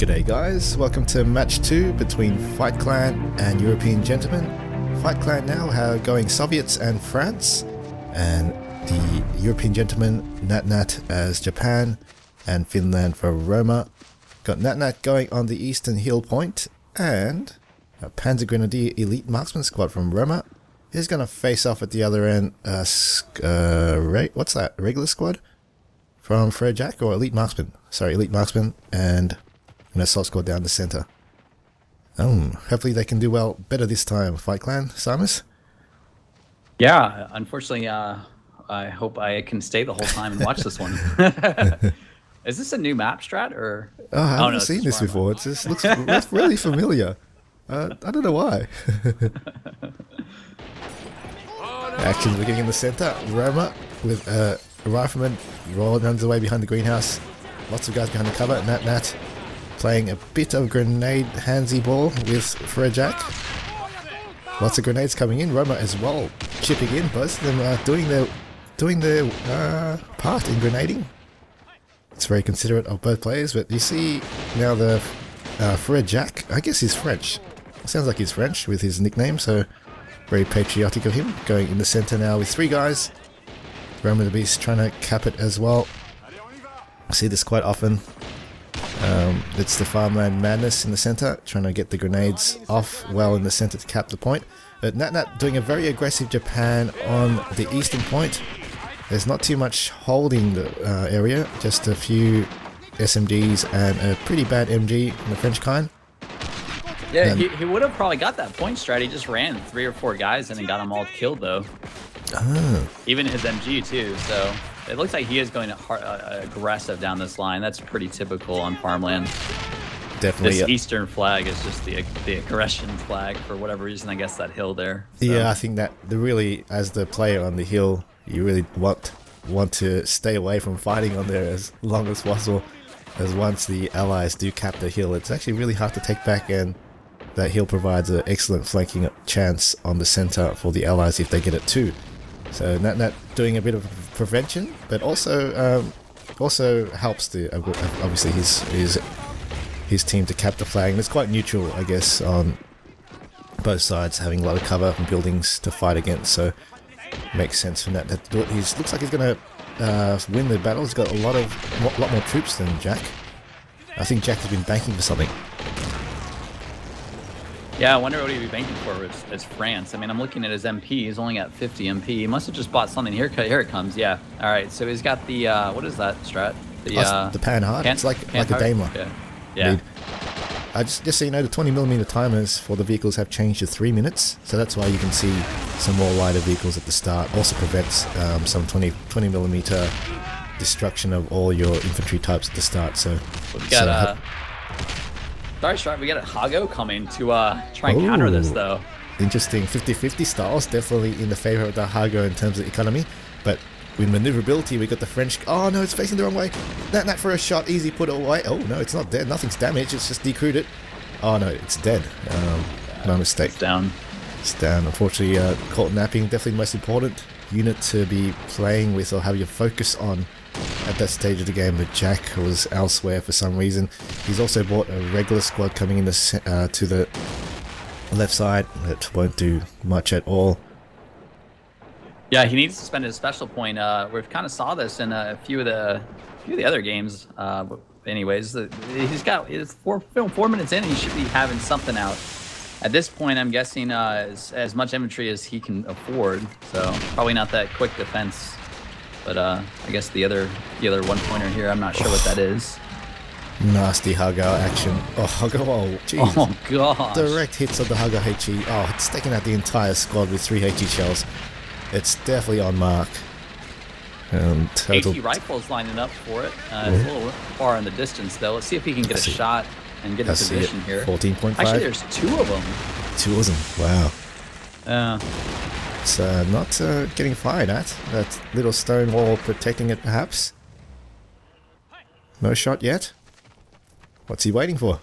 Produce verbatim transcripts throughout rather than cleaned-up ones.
G'day guys, welcome to match two between Fight Clan and European Gentlemen. Fight Clan now are going Soviets and France, and the European Gentlemen Nat Nat as Japan and Finland for Roma. Got Nat Nat going on the eastern hill point, and a Panzer Grenadier Elite Marksman Squad from Roma is going to face off at the other end. Uh, uh, what's that? Regular squad from Jack or Elite Marksman? Sorry, Elite Marksman and an assault squad down the center. Um, hopefully they can do well better this time. Fight Clan, Simus? Yeah, unfortunately, uh, I hope I can stay the whole time and watch this one. Is this a new map strat or? Oh, I haven't oh, no, seen this before. It just looks really familiar. Uh, I don't know why. Action beginning in the center. Roma with uh, a rifleman rolling runs away behind the greenhouse. Lots of guys behind the cover. Nat Nat playing a bit of grenade handsy ball with Frejak. Lots of grenades coming in. Roma as well chipping in. Both of them are doing their doing their uh, part in grenading. It's very considerate of both players. But you see now the uh, Frejak, I guess he's French. Sounds like he's French with his nickname, so very patriotic of him. Going in the center now with three guys. Roma the Beast trying to cap it as well. I see this quite often. Um, it's the Farmland Madness in the center, trying to get the grenades off well in the center to cap the point. But Nat Nat doing a very aggressive Japan on the eastern point. There's not too much holding the uh, area, just a few S M Gs and a pretty bad M G from the French kind. Yeah, um, he, he would have probably got that point strat. He just ran three or four guys and then got them all killed though. Oh. Even his M G too, so it looks like he is going hard, uh, aggressive down this line. That's pretty typical on farmland. Definitely. This yeah. eastern flag is just the the aggression flag for whatever reason. I guess that hill there. So. Yeah, I think that the really, as the player on the hill, you really want want to stay away from fighting on there as long as possible. As once the allies do cap the hill, it's actually really hard to take back, and that hill provides an excellent flanking chance on the center for the allies if they get it too. So Nat Nat doing a bit of prevention, but also um, also helps the obviously his his his team to cap the flag. And it's quite neutral, I guess, on both sides, having a lot of cover and buildings to fight against. So makes sense for Nat Nat to do it. He looks like he's going to uh, win the battle. He's got a lot of a lot more troops than Jack. I think Jack has been banking for something. Yeah, I wonder what he'd be banking for as, as France. I mean, I'm looking at his M P. He's only got fifty M P. He must have just bought something. Here, here it comes. Yeah. All right. So he's got the uh, what is that strat? The, uh, the Panhard. Pan it's like Pan like a Daimler. Yeah. Yeah. I just just so you know, the twenty millimeter timers for the vehicles have changed to three minutes. So that's why you can see some more lighter vehicles at the start. Also prevents um, some twenty millimeter destruction of all your infantry types at the start. So we've got. So uh, Sorry, Stripe, we got a Hago coming to uh, try and Ooh, counter this, though. Interesting. fifty fifty styles, definitely in the favor of the Hago in terms of economy. But with maneuverability, we got the French... Oh, no, it's facing the wrong way. Nat Nat for a shot, easy put away. Oh, no, it's not dead. Nothing's damaged. It's just decrewed it. Oh, no, it's dead. Um, my mistake. It's down. It's down. Unfortunately, uh, caught napping. Definitely the most important unit to be playing with or have your focus on at that stage of the game, but Jack was elsewhere for some reason. He's also bought a regular squad coming in the, uh, to the left side that won't do much at all. Yeah, he needs to spend his special point. Uh, we've kind of saw this in a few of the few of the other games. Uh, but anyways, he's got it's four four minutes in, and he should be having something out. At this point, I'm guessing uh, as, as much infantry as he can afford. So probably not that quick defense. But uh, I guess the other the other one pointer here, I'm not sure oh, what that is. Nasty Hago action. Oh, Hago, oh, jeez. Oh, gosh. Direct hits of the Hago H E. Oh, it's taking out the entire squad with three H E shells. It's definitely on mark. And total... H E rifles lining up for it. Uh, it's a little far in the distance, though. Let's see if he can get a shot and get a position here. fourteen point five. Actually, there's two of them. Two of them. Wow. Yeah. It's uh, not uh, getting fired at. That little stone wall protecting it, perhaps. No shot yet. What's he waiting for?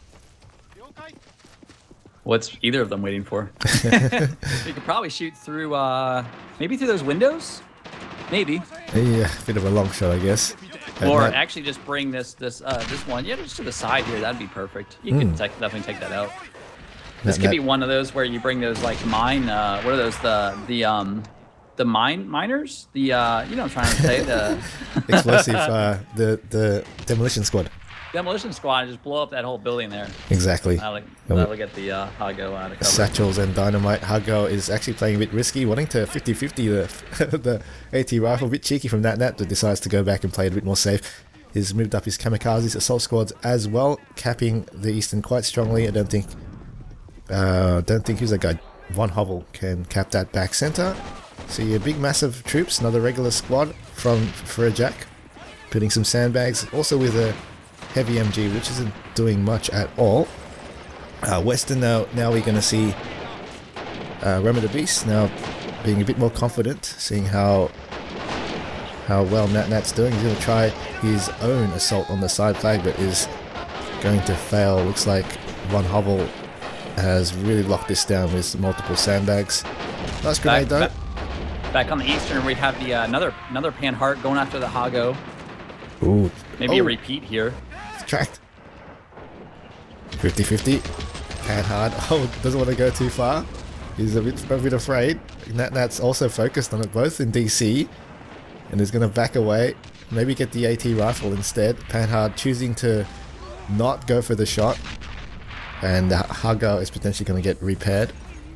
What's either of them waiting for? You could probably shoot through, uh, maybe through those windows? Maybe. Yeah, bit of a long shot, I guess. Or that, actually just bring this this uh, this one, yeah, just to the side here. That'd be perfect. You mm. can take, definitely take that out. This that, could that, be one of those where you bring those like mine. Uh, what are those? The the um the mine miners. The uh, you know what I'm trying to say, the explosive. uh, the the demolition squad. demolition squad and just blow up that whole building there. Exactly. That'll, that'll get the uh, Hago out of cover. Satchels and dynamite. Hago is actually playing a bit risky, wanting to fifty fifty the the AT rifle. A bit cheeky from that Nat, but decides to go back and play it a bit more safe. He's moved up his kamikazes, assault squads as well, capping the Eastern quite strongly. I don't think, uh, don't think who's that guy? Von Hovel can cap that back center. See a big massive troops, another regular squad from for a Jack, putting some sandbags, also with a heavy M G, which isn't doing much at all. Uh, Western now, now we're going to see uh, Roma the Beast now being a bit more confident, seeing how how well Nat Nat's doing. He's going to try his own assault on the side flag, but is going to fail. Looks like Von Hovel has really locked this down with multiple sandbags. Nice grenade though. Back, back on the Eastern, we have the uh, another another Panhard going after the Hago. Ooh. Maybe oh. a repeat here. Tracked. fifty fifty. Panhard. Oh, doesn't want to go too far. He's a bit, a bit afraid. Nat Nat's also focused on it, both in D C, and is going to back away. Maybe get the AT rifle instead. Panhard choosing to not go for the shot, and uh, Hago is potentially going to get repaired.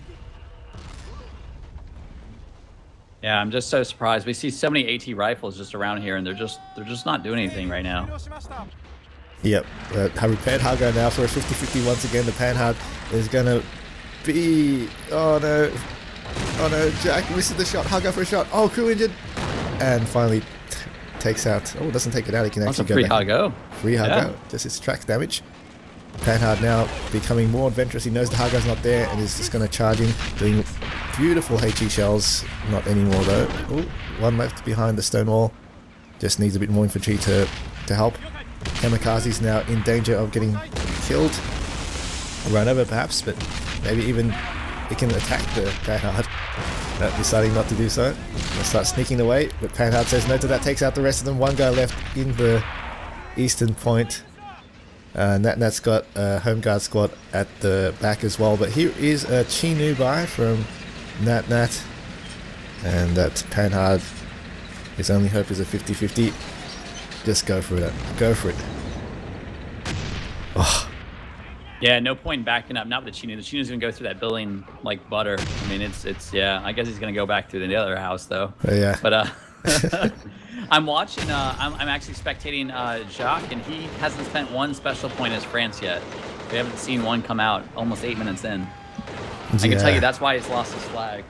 Yeah, I'm just so surprised. We see so many AT rifles just around here, and they're just they're just not doing anything right now. Yep, uh, repaired Hago now for a fifty fifty once again. The Panhard is going to be... Oh no. Oh no, Jack misses the shot. Hago for a shot. Oh, crew injured. And finally t takes out... Oh, doesn't take it out. He can That's actually a go free back. Hago. Free Hago. Yeah. Just his track damage. Panhard now becoming more adventurous. He knows the Hago's not there and is just going to charge him. Doing beautiful HE shells. Not anymore though. Ooh, one left behind the stone wall. Just needs a bit more infantry to, to help. Kamikaze's now in danger of getting killed. Run over perhaps, but maybe even he can attack the Panhard. Uh, deciding not to do so. They'll start sneaking away, but Panhard says no to that, takes out the rest of them. One guy left in the eastern point. Uh, Nat Nat's got a home guard squad at the back as well, but here is a Chinu buy from Nat Nat, and that Panhard, his only hope is a fifty fifty. Just go for it. Go for it. Oh. Yeah, no point in backing up. Not with the Chinu. The Chinu's gonna go through that building like butter. I mean, it's it's yeah. I guess he's gonna go back through the other house though. Uh, yeah. But uh, I'm watching. Uh, I'm I'm actually spectating uh, Jacques, and he hasn't spent one special point as France yet. We haven't seen one come out. Almost eight minutes in. I can Yeah. tell you that's why he's lost his flag.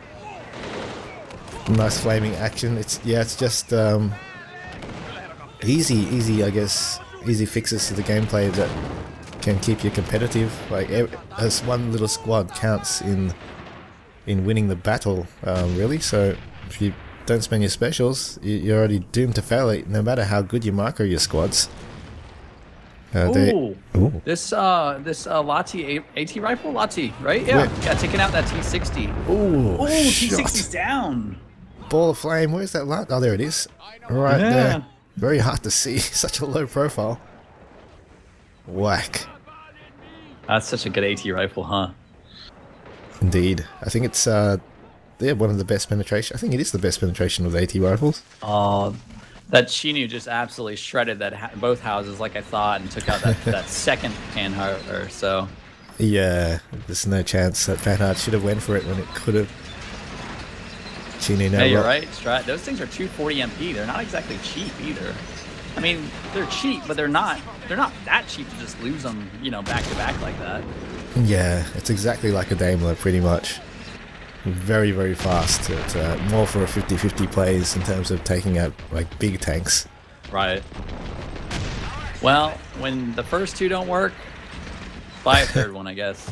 Nice flaming action. It's yeah. It's just um, easy, easy. I guess easy fixes to the gameplay that can keep you competitive. Like as one little squad counts in in winning the battle, um, really. So if you don't spend your specials, you're already doomed to fail it, no matter how good you mark your squads. Uh, they, Ooh, ooh. this uh, this uh, Lati AT rifle, Lati, right? Yeah, Where? yeah, taking out that T sixty. Ooh, Ooh, T shot. sixty's down. Ball of flame. Where's that light? Oh, there it is. Right Yeah. there. Very hard to see. Such a low profile. Whack. That's such a good AT rifle, huh? Indeed. I think it's uh, yeah, one of the best penetration. I think it is the best penetration of the AT rifles. Oh, that Chinu just absolutely shredded that ha both houses like I thought and took out that, that second Panhard or so. Yeah, there's no chance that Panhard should have went for it when it could have. Chinu now. Hey, you're rock- right, Strat. Those things are two forty M P. They're not exactly cheap either. I mean, they're cheap, but they're not they're not that cheap to just lose them, you know, back to back like that. Yeah, it's exactly like a Daimler, pretty much. Very, very fast. It's uh, more for a fifty fifty plays in terms of taking out like big tanks. Right. Well, when the first two don't work, buy a third one, I guess.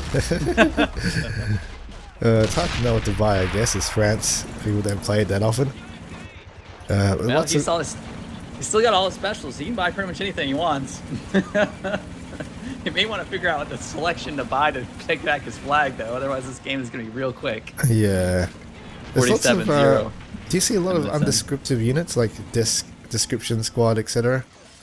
Uh, it's hard to know what to buy, I guess, as France. People don't play it that often. Uh, Well, lots he's, of- all his, he's still got all his specials. He can buy pretty much anything he wants. He may want to figure out what the selection to buy to take back his flag, though. Otherwise, this game is going to be real quick. Yeah. There's lots of, forty-seven zero. uh, do you see a lot of Minutes in. undescriptive units like disc, description squad, et cetera?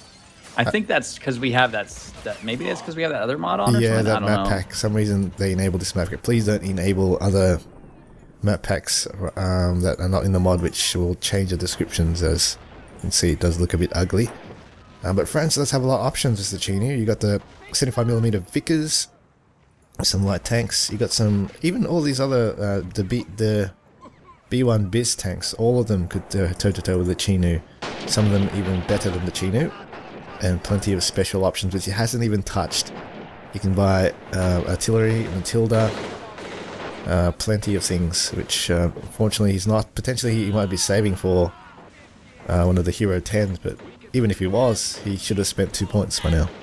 I think that's because we have that, that. Maybe it's because we have that other mod on. Or Yeah, something? that I don't map know. pack. For some reason they enabled this map pack. Please don't enable other map packs um, that are not in the mod, which will change the descriptions. As you can see, it does look a bit ugly. Um, but France does have a lot of options as the Chinu. You got the seventy-five millimeter Vickers, some light tanks. You got some, even all these other uh, the B the B one Biz tanks. All of them could uh, toe to toe with the Chinu. Some of them even better than the Chinu. And plenty of special options which he hasn't even touched. You can buy uh, artillery, Matilda, uh, plenty of things which uh, unfortunately he's not, potentially he might be saving for uh, one of the Hero tens, but even if he was, he should have spent two points by now.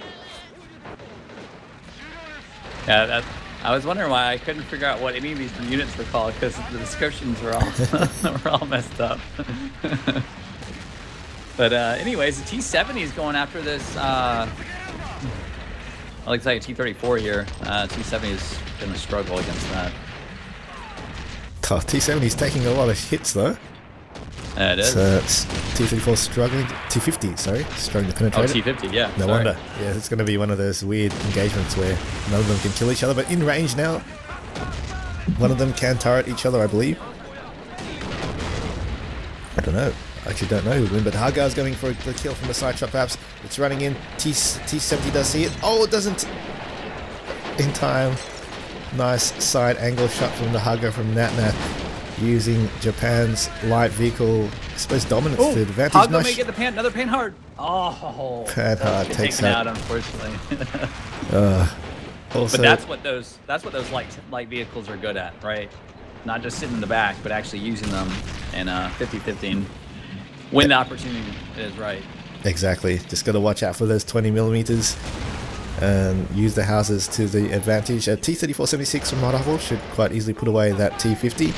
Yeah, that, I was wondering why I couldn't figure out what any of these units were called because the descriptions were all, were all messed up. But uh, anyways, the T seventy is going after this. Uh, I like to say a T thirty-four here. Uh, T seventy is going to struggle against that. Oh, T seventy is taking a lot of hits though. Yeah, it is. So it's T thirty-four struggling. T fifty, sorry, struggling to penetrate. Oh, T fifty, yeah. No sorry. wonder. Yeah, it's going to be one of those weird engagements where none of them can kill each other, but in range now. One of them can turret each other, I believe. I don't know. I actually don't know who will win, but Hagar's going for the kill from the side shot perhaps. It's running in. T seventy does see it. Oh, it doesn't. In time. Nice side angle shot from the Hagar from Natnat. Using Japan's light vehicle, I suppose, dominance Oh, to advantage. Hagar Nice. may get the pan, another pan hard. Oh, Pan hard get takes taken out. out, unfortunately. Uh, also, But that's what those that's what those light light vehicles are good at, right? Not just sitting in the back, but actually using them in uh, fifty fifty when the opportunity is right. exactly. Just got to watch out for those twenty millimeters and use the houses to the advantage. A T thirty-four seventy-six from Maravel should quite easily put away that T fifty.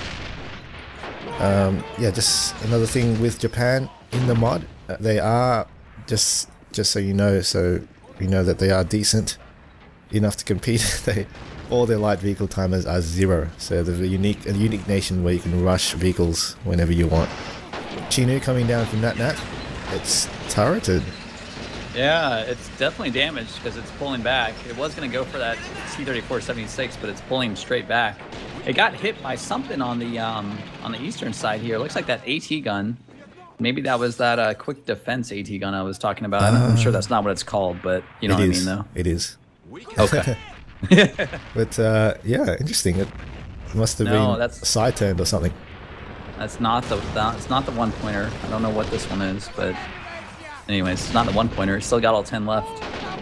Um, yeah, just another thing with Japan in the mod. Uh, they are, just just so you know, so you know that they are decent enough to compete. They all their light vehicle timers are zero, so they're a unique a unique nation where you can rush vehicles whenever you want. Chinu coming down from Nat Nat. It's turreted. Yeah, it's definitely damaged because it's pulling back. It was going to go for that T thirty-four seventy-six, but it's pulling straight back. It got hit by something on the um, on the eastern side here. It looks like that AT gun. Maybe that was that uh, quick defense AT gun I was talking about. Uh, I'm sure that's not what it's called, but you know what is. I mean, though. It is. Okay. But uh, yeah, interesting. It must have No, been that's- side turned or something. That's not the that, it's not the one pointer. I don't know what this one is, but anyways, it's not the one pointer. It's still got all ten left.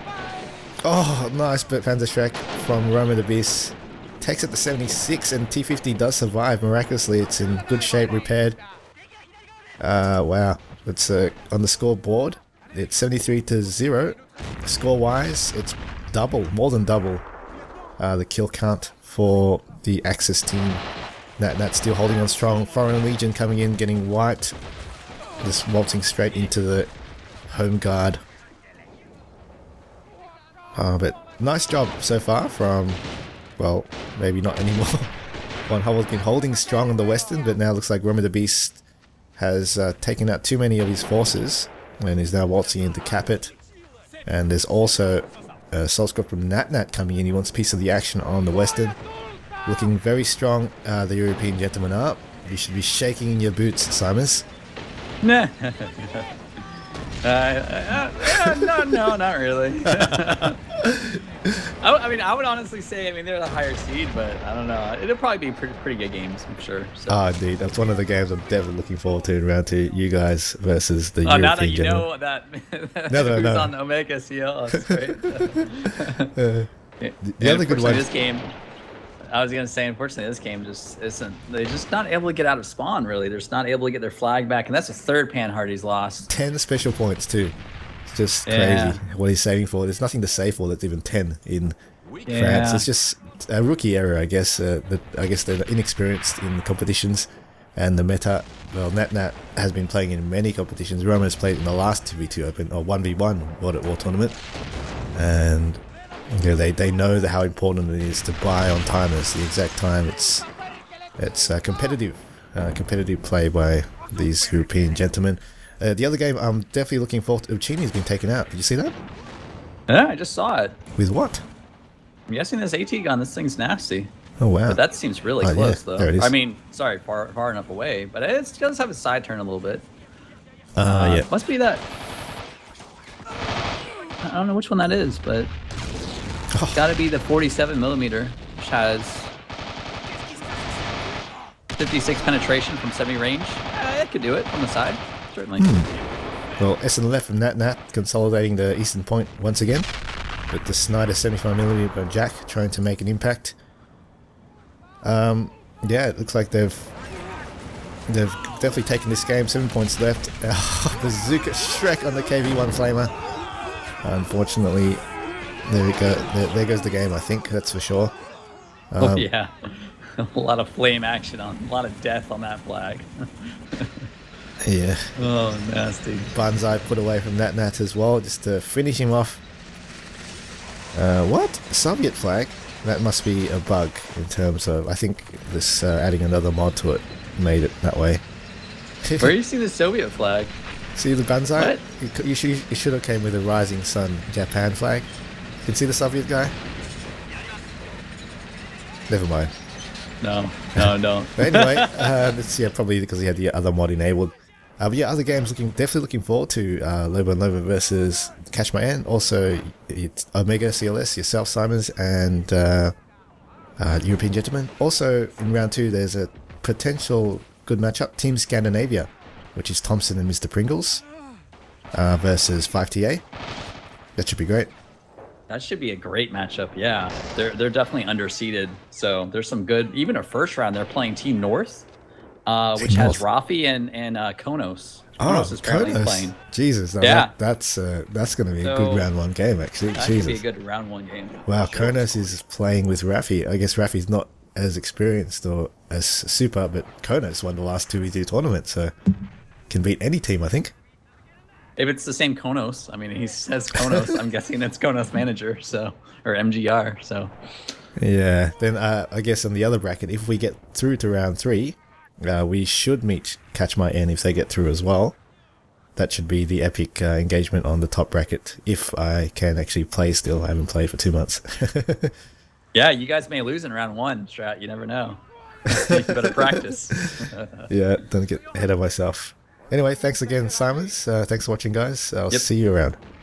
Oh, nice, but Panzerschreck from Roma the Beast takes it to seventy-six, and T fifty does survive miraculously. It's in good shape, repaired. Uh, wow, it's uh, on the scoreboard. It's seventy-three to zero. Score-wise, it's double, more than double uh, the kill count for the Axis team. That that's still holding on strong. Foreign Legion coming in, getting wiped. Just waltzing straight into the home guard. Uh, but nice job so far from, well, maybe not anymore. Von Hubble's been holding strong on the western, but now looks like Roma the Beast has uh, taken out too many of his forces and is now waltzing in to cap it. And there's also a Solskjaer from Nat Nat coming in. He wants a piece of the action on the western. Looking very strong, uh, the European gentlemen are. You should be shaking in your boots, Simus. Nah. Uh, uh, uh, no, no, not really. I, I mean, I would honestly say, I mean, they're the higher seed, but I don't know. It'll probably be pretty, pretty good games, I'm sure. So. Oh, indeed. That's one of the games I'm definitely looking forward to in round two. You guys versus the oh, European now that you gentlemen. know that, that No, no, who's no. on Omega C L, that's great. Uh, Yeah, the other good unfortunately, one- This game, I was gonna say, unfortunately, this game just isn't. They're just not able to get out of spawn. Really, they're just not able to get their flag back, and that's the third pan Hardy's lost. ten special points too. It's just Yeah. crazy what he's saving for. There's nothing to save for that's even ten in Yeah. France. It's just a rookie error, I guess. Uh, that I guess they're inexperienced in competitions, and the meta. Well, Nat Nat has been playing in many competitions. Roman has played in the last two v two Open or one v one World at War tournament, and you know, they they know the, how important it is to buy on timers, the exact time. It's it's uh, competitive, uh, competitive play by these European gentlemen. Uh, the other game I'm definitely looking forward to, Uchini's been taken out. Did you see that? Yeah, I just saw it. With what? I'm guessing this AT gun, this thing's nasty. Oh, wow. But that seems really oh, close, yeah. though. There it is. I mean, sorry, far far enough away, but it does have a side turn a little bit. Uh, uh, yeah. Must be that. I don't know which one that is, but Oh. it's got to be the forty-seven millimeter, which has fifty-six penetration from seventy range. Uh, it could do it from the side, certainly. Hmm. Well, S N L F and Nat Nat consolidating the Eastern Point once again, with the Snyder seventy-five millimeter Jack trying to make an impact. Um, yeah, it looks like they've they've definitely taken this game. Seven points left. Oh, Bazooka Shrek on the K V one Flamer. Unfortunately, there we go. There, there goes the game. I think that's for sure. Um, Oh yeah, a lot of flame action on, a lot of death on that flag. yeah. Oh, nasty. Banzai put away from Nat Nat as well, just to finish him off. Uh, what? Soviet flag? That must be a bug in terms of, I think this uh, adding another mod to it made it that way. Where do you see the Soviet flag? See the Banzai? What? You, c- you, should, you should have came with a Rising Sun Japan flag. You can see the Soviet guy? Never mind. No, no, no. But anyway, uh, that's yeah, probably because he had the other mod enabled. Uh, but yeah, other games looking definitely looking forward to uh, Lobo and Lobo versus Catch My Ant. Also, it's Omega C L S, yourself, Simons, and uh, uh, European Gentlemen. Also, in round two, there's a potential good matchup: Team Scandinavia, which is Thompson and Mister Pringles, uh, versus five T A. That should be great. That should be a great matchup. Yeah, they're they're definitely underseeded. So there's some good. Even a first round, they're playing Team North, uh, which Team has North. Rafi and and uh, Konos. Oh, Konos is currently Konos. playing. Jesus, no, Yeah. that, that's uh, that's going to be a So, good round one game, actually. That Jesus. could be a good round one game. Wow, for sure. Konos is playing with Rafi. I guess Rafi's not as experienced or as super, but Konos won the last two E two tournaments, so can beat any team, I think. If it's the same Konos, I mean, he says Konos. I'm guessing it's Konos manager, so or M G R. So Yeah, then uh, I guess on the other bracket, if we get through to round three, uh, we should meet Catch My N if they get through as well. That should be the epic uh, engagement on the top bracket, if I can actually play still. I haven't played for two months. yeah, you guys may lose in round one, Strat. You never know. You better practice. Yeah, don't get ahead of myself. Anyway, thanks again, Simons. Uh, thanks for watching, guys. I'll Yep. see you around.